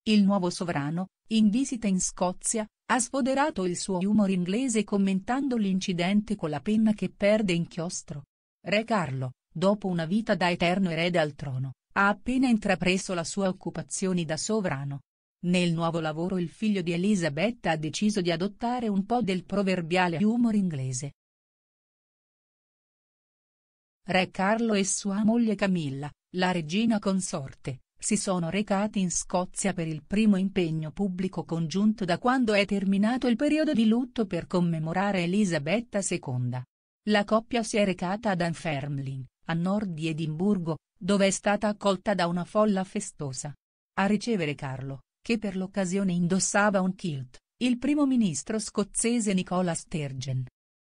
Il nuovo sovrano, in visita in Scozia, ha sfoderato il suo humor inglese commentando l'incidente con la penna che perde inchiostro. Re Carlo, dopo una vita da eterno erede al trono, ha appena intrapreso la sua occupazione da sovrano. Nel nuovo lavoro il figlio di Elisabetta ha deciso di adottare un po' del proverbiale humor inglese. Re Carlo e sua moglie Camilla, la regina consorte, si sono recati in Scozia per il primo impegno pubblico congiunto da quando è terminato il periodo di lutto per commemorare Elisabetta II. La coppia si è recata a Dunfermline, a nord di Edimburgo, dove è stata accolta da una folla festosa. A ricevere Carlo, che per l'occasione indossava un kilt, il primo ministro scozzese Nicola Sturgeon.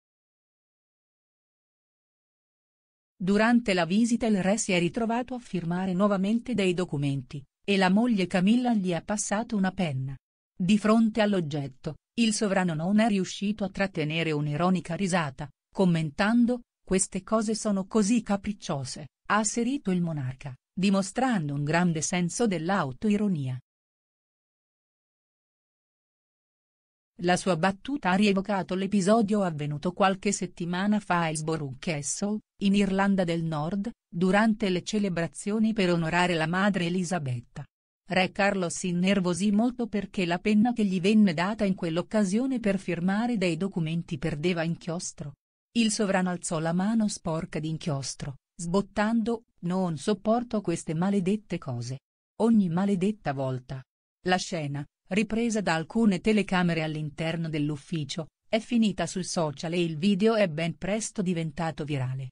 Durante la visita il re si è ritrovato a firmare nuovamente dei documenti, e la moglie Camilla gli ha passato una penna. Di fronte all'oggetto, il sovrano non è riuscito a trattenere un'ironica risata, commentando: "Queste cose sono così capricciose", ha asserito il monarca, dimostrando un grande senso dell'autoironia. La sua battuta ha rievocato l'episodio avvenuto qualche settimana fa a Hillsborough Castle, in Irlanda del Nord, durante le celebrazioni per onorare la madre Elisabetta. Re Carlo si innervosì molto perché la penna che gli venne data in quell'occasione per firmare dei documenti perdeva inchiostro. Il sovrano alzò la mano sporca di inchiostro, sbottando: "Non sopporto queste maledette cose. Ogni maledetta volta". La scena, ripresa da alcune telecamere all'interno dell'ufficio, è finita sul social e il video è ben presto diventato virale.